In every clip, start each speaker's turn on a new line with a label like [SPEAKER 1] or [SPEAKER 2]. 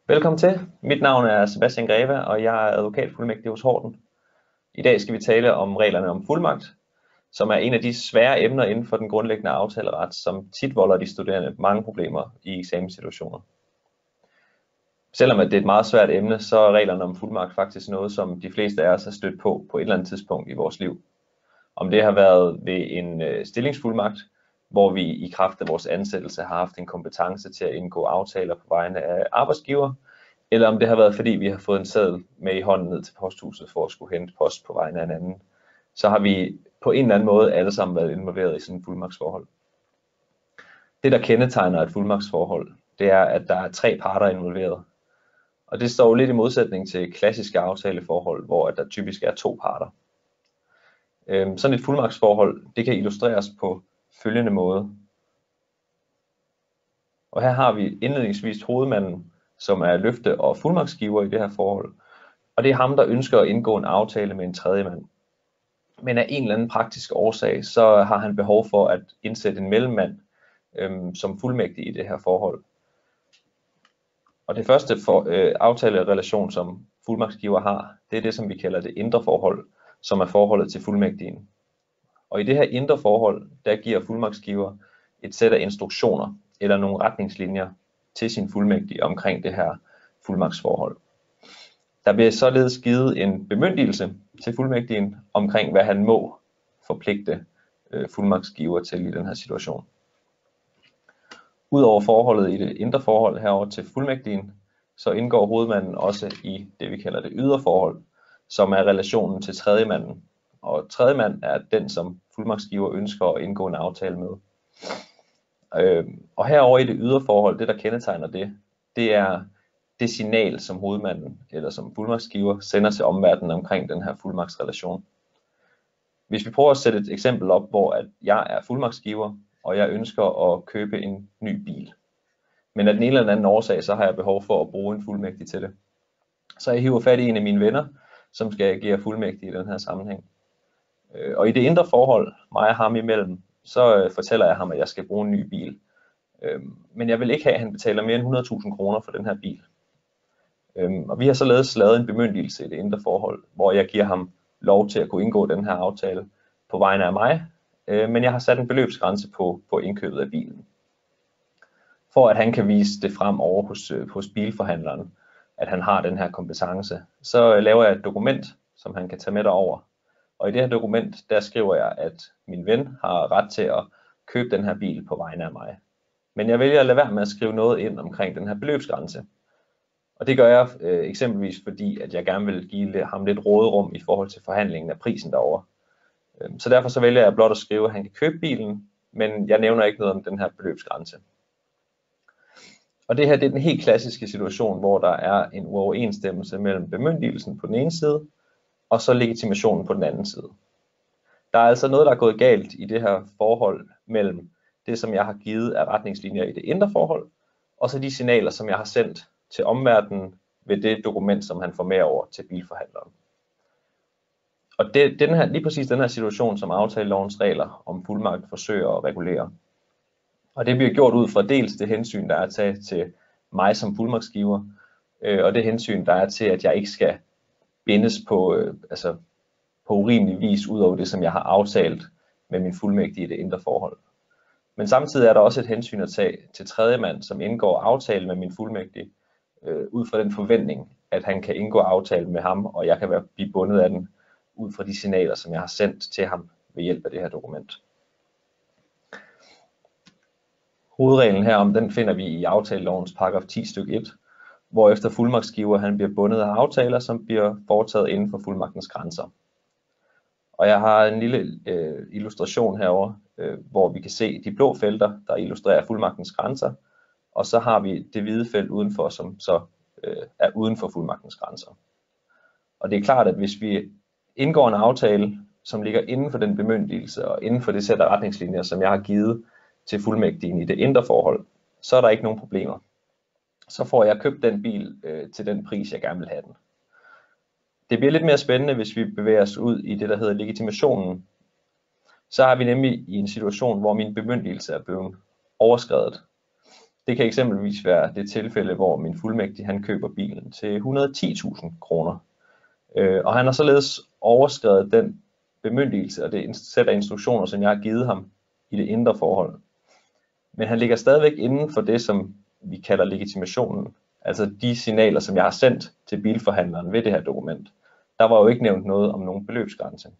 [SPEAKER 1] Velkommen til. Mit navn er Sebastian Greve, og jeg er advokatfuldmægtig hos Horten. I dag skal vi tale om reglerne om fuldmagt, som er en af de svære emner inden for den grundlæggende aftaleret, som tit volder de studerende mange problemer i eksamenssituationer. Selvom det er et meget svært emne, så er reglerne om fuldmagt faktisk noget, som de fleste af os har stødt på et eller andet tidspunkt i vores liv. Om det har været ved en stillingsfuldmagt, hvor vi i kraft af vores ansættelse har haft en kompetence til at indgå aftaler på vegne af arbejdsgiver, eller om det har været fordi vi har fået en seddel med i hånden ned til posthuset for at skulle hente post på vegne af en anden, så har vi på en eller anden måde alle sammen været involveret i sådan et fuldmagtsforhold. Det der kendetegner et fuldmagtsforhold, det er at der er 3 parter involveret. Og det står jo lidt i modsætning til klassiske aftaleforhold, hvor der typisk er 2 parter. Sådan et fuldmagtsforhold, det kan illustreres på følgende måde. Og her har vi indledningsvis hovedmanden, som er løfte- og fuldmagtsgiver i det her forhold. Og det er ham, der ønsker at indgå en aftale med en tredje mand. Men af en eller anden praktisk årsag, så har han behov for at indsætte en mellemmand som fuldmægtig i det her forhold. Og det første aftalerelation, som fuldmagtsgiver har, det er det, som vi kalder det indre forhold, som er forholdet til fuldmægtigen. Og i det her indre forhold, der giver fuldmagtsgiver et sæt af instruktioner eller nogle retningslinjer til sin fuldmægtige omkring det her fuldmagtsforhold. Der bliver således givet en bemyndigelse til fuldmægtigen omkring, hvad han må forpligte fuldmagtsgiver til i den her situation. Udover forholdet i det indre forhold herover til fuldmægtigen, så indgår hovedmanden også i det, vi kalder det ydre forhold, som er relationen til tredjemanden. Og tredjemand er den, som fuldmagtsgiver ønsker at indgå en aftale med. Og herover i det ydre forhold, det der kendetegner det er det signal, som hovedmanden eller som fuldmagtsgiver sender til omverdenen omkring den her fuldmagtsrelation. Hvis vi prøver at sætte et eksempel op, hvor at jeg er fuldmagtsgiver, og jeg ønsker at købe en ny bil. Men af den ene eller anden årsag, så har jeg behov for at bruge en fuldmægtig til det. Så jeg hiver fat i en af mine venner, som skal agere fuldmægtig i den her sammenhæng. Og i det indre forhold, mig og ham imellem, så fortæller jeg ham, at jeg skal bruge en ny bil. Men jeg vil ikke have, at han betaler mere end 100.000 kroner for den her bil. Og vi har således lavet en bemyndigelse i det indre forhold, hvor jeg giver ham lov til at kunne indgå den her aftale på vegne af mig, men jeg har sat en beløbsgrænse på indkøbet af bilen. For at han kan vise det frem over hos bilforhandleren, at han har den her kompetence, så laver jeg et dokument, som han kan tage med derover. Og i det her dokument, der skriver jeg, at min ven har ret til at købe den her bil på vegne af mig. Men jeg vælger at lade være med at skrive noget ind omkring den her beløbsgrænse. Og det gør jeg eksempelvis fordi, at jeg gerne vil give ham lidt råderum i forhold til forhandlingen af prisen derover. Så derfor så vælger jeg blot at skrive, at han kan købe bilen, men jeg nævner ikke noget om den her beløbsgrænse. Og det her det er den helt klassiske situation, hvor der er en uoverensstemmelse mellem bemyndigelsen på den ene side, og så legitimationen på den anden side. Der er altså noget, der er gået galt i det her forhold mellem det, som jeg har givet af retningslinjer i det indre forhold, og så de signaler, som jeg har sendt til omverdenen ved det dokument, som han får med over til bilforhandleren. Og lige præcis den her situation, som aftalelovens regler om fuldmagt forsøger at regulere. Og det bliver gjort ud fra dels det hensyn, der er taget til mig som fuldmagtsgiver, og det hensyn, der er til, at jeg ikke skal bindes på urimelig vis ud over det, som jeg har aftalt med min fuldmægtige i det indre forhold. Men samtidig er der også et hensyn at tage til tredjemand, som indgår aftale med min fuldmægtige, ud fra den forventning, at han kan indgå aftale med ham, og jeg kan blive bundet af den, ud fra de signaler, som jeg har sendt til ham ved hjælp af det her dokument. Hovedreglen herom, den finder vi i aftalelovens paragraf 10 stykke 1, hvorefter fuldmagtsgiver han bliver bundet af aftaler, som bliver foretaget inden for fuldmagtens grænser. Og jeg har en lille illustration herover, hvor vi kan se de blå felter, der illustrerer fuldmagtens grænser, og så har vi det hvide felt udenfor, som så er uden for fuldmagtens grænser. Og det er klart, at hvis vi indgår en aftale, som ligger inden for den bemyndigelse og inden for det sæt af retningslinjer, som jeg har givet til fuldmægtigen i det indre forhold, så er der ikke nogen problemer. Så får jeg købt den bil til den pris, jeg gerne vil have den. Det bliver lidt mere spændende, hvis vi bevæger os ud i det, der hedder legitimationen. Så er vi nemlig i en situation, hvor min bemyndigelse er blevet overskredet. Det kan eksempelvis være det tilfælde, hvor min fuldmægtig han køber bilen til 110.000 kroner. Og han har således overskredet den bemyndigelse og det sæt af instruktioner, som jeg har givet ham i det indre forhold. Men han ligger stadigvæk inden for det, som vi kalder legitimationen, altså de signaler, som jeg har sendt til bilforhandleren ved det her dokument. Der var jo ikke nævnt noget om nogen beløbsgrænse.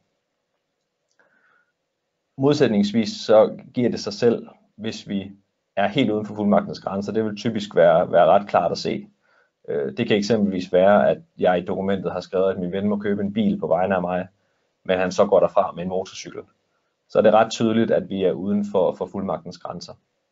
[SPEAKER 1] Modsætningsvis så giver det sig selv, hvis vi er helt uden for fuldmagtens grænser. Det vil typisk være ret klart at se. Det kan eksempelvis være, at jeg i dokumentet har skrevet, at min ven må købe en bil på vegne af mig, men han så går derfra med en motorcykel. Så er det ret tydeligt, at vi er uden for fuldmagtens grænser.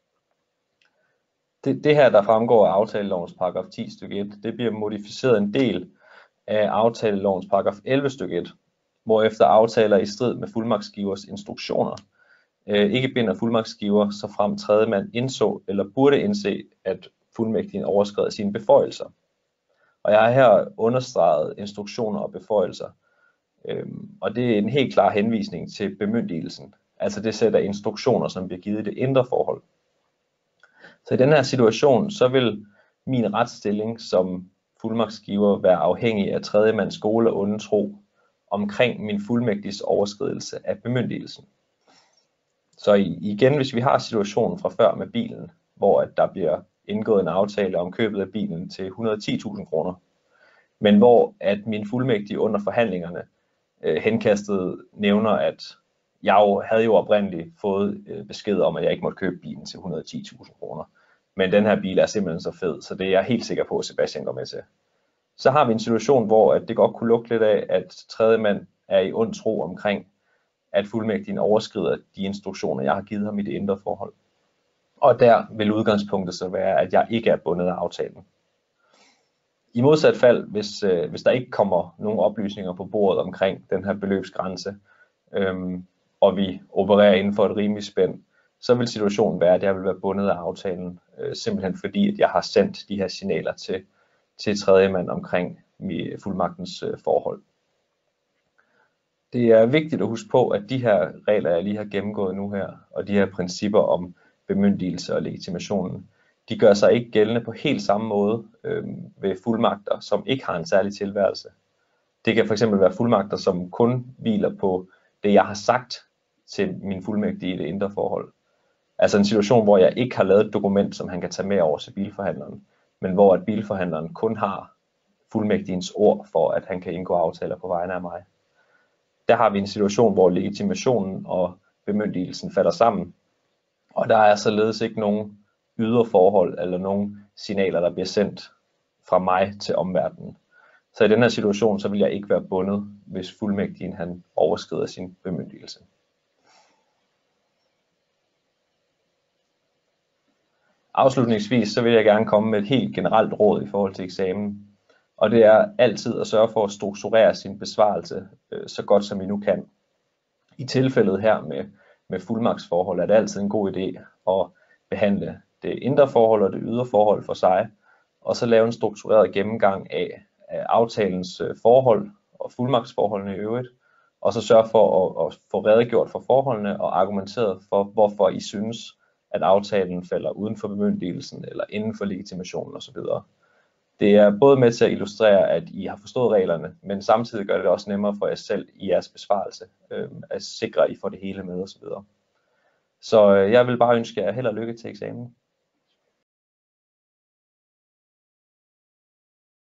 [SPEAKER 1] Det her, der fremgår af aftalelovens paragraf 10 stykke 1, det bliver modificeret en del af aftalelovens paragraf 11 stykke 1, hvorefter aftaler i strid med fuldmagtsgivers instruktioner ikke binder fuldmagtsgiver, så frem tredjemand indså eller burde indse, at fuldmægtigen overskred sine beføjelser. Og jeg har her understreget instruktioner og beføjelser, og det er en helt klar henvisning til bemyndigelsen, altså det sæt af instruktioner, som bliver givet i det indre forhold. Så i den her situation, så vil min retsstilling som fuldmagtsgiver være afhængig af tredjemands gode og onde tro omkring min fuldmægtiges overskridelse af bemyndigelsen. Så igen, hvis vi har situationen fra før med bilen, hvor at der bliver indgået en aftale om købet af bilen til 110.000 kroner, men hvor at min fuldmægtige under forhandlingerne henkastet nævner, at jeg havde jo oprindeligt fået besked om, at jeg ikke måtte købe bilen til 110.000 kroner. Men den her bil er simpelthen så fed, så det er jeg helt sikker på, at Sebastian går med til. Så har vi en situation, hvor at det godt kunne lugte lidt af, at tredje mand er i ond tro omkring, at fuldmægtigen overskrider de instruktioner, jeg har givet ham i det indre forhold. Og der vil udgangspunktet så være, at jeg ikke er bundet af aftalen. I modsat fald, hvis der ikke kommer nogen oplysninger på bordet omkring den her beløbsgrænse, og vi opererer inden for et rimeligt spænd, så vil situationen være, at jeg vil være bundet af aftalen, simpelthen fordi, at jeg har sendt de her signaler til tredjemand omkring fuldmagtens forhold. Det er vigtigt at huske på, at de her regler, jeg lige har gennemgået nu her, og de her principper om bemyndigelse og legitimationen, de gør sig ikke gældende på helt samme måde ved fuldmagter, som ikke har en særlig tilværelse. Det kan fx være fuldmagter, som kun hviler på det, jeg har sagt til min fuldmægtige i det indre forhold. Altså en situation, hvor jeg ikke har lavet et dokument, som han kan tage med over til bilforhandleren, men hvor at bilforhandleren kun har fuldmægtigens ord for, at han kan indgå aftaler på vegne af mig. Der har vi en situation, hvor legitimationen og bemyndigelsen falder sammen, og der er således ikke nogen ydre forhold eller nogen signaler, der bliver sendt fra mig til omverdenen. Så i den her situation, så vil jeg ikke være bundet, hvis fuldmægtigen han overskrider sin bemyndigelse. Afslutningsvis så vil jeg gerne komme med et helt generelt råd i forhold til eksamen, og det er altid at sørge for at strukturere sin besvarelse så godt som I nu kan. I tilfældet her med fuldmagtsforhold er det altid en god idé at behandle det indre forhold og det ydre forhold for sig, og så lave en struktureret gennemgang af aftalens forhold og fuldmagtsforholdene i øvrigt, og så sørge for at få redegjort for forholdene og argumenteret for, hvorfor I synes, at aftalen falder uden for bemyndigelsen eller inden for legitimationen osv. Det er både med til at illustrere, at I har forstået reglerne, men samtidig gør det også nemmere for jer selv i jeres besvarelse at sikre, at I får det hele med osv. Så jeg vil bare ønske jer held og lykke til eksamen.